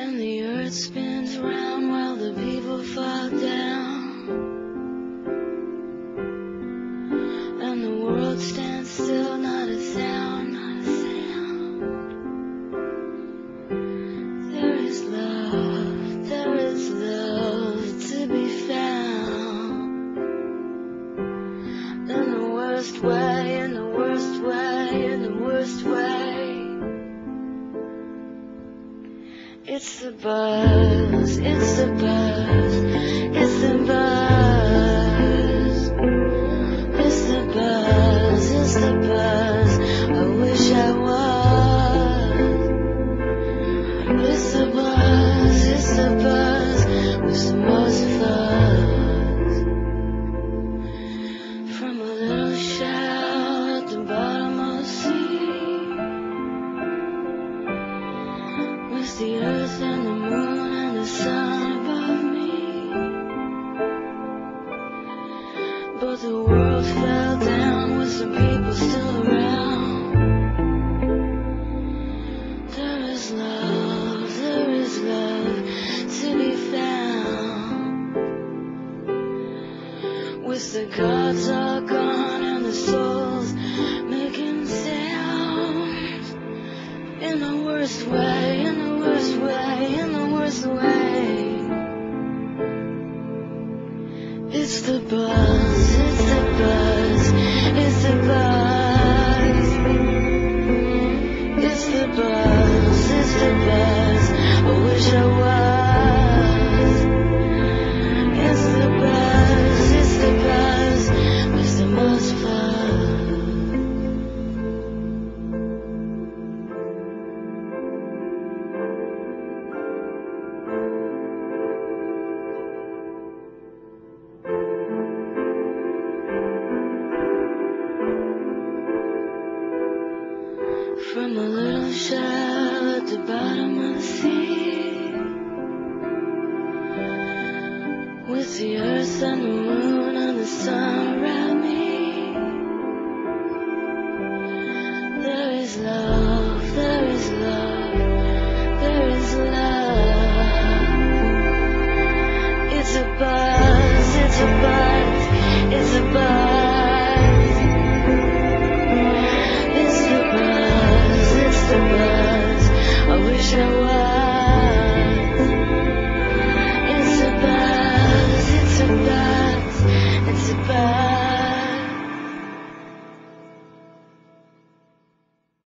And the earth spins round while the people fall down. And the world stands still, not a sound, not a sound. There is love to be found. In the worst way, in the worst way, in the worst way. It's the buzz, it's the buzz, it's the buzz. It's the buzz, it's the buzz, I wish I was. It's the buzz, with the most fuzz. From a little shell at the bottom of the sea, with the earth and the moon and the sun above me. But the world fell down with some people still around. There is love to be found. With the gods all gone and the souls making sounds. In the worst way, in the worst way, in the worst way. It's the buzz, it's the buzz, it's the buzz. It's the buzz, it's the buzz, I wish I was. It's the buzz, with the most fun. From a little shell at the bottom of the sea, with the earth and the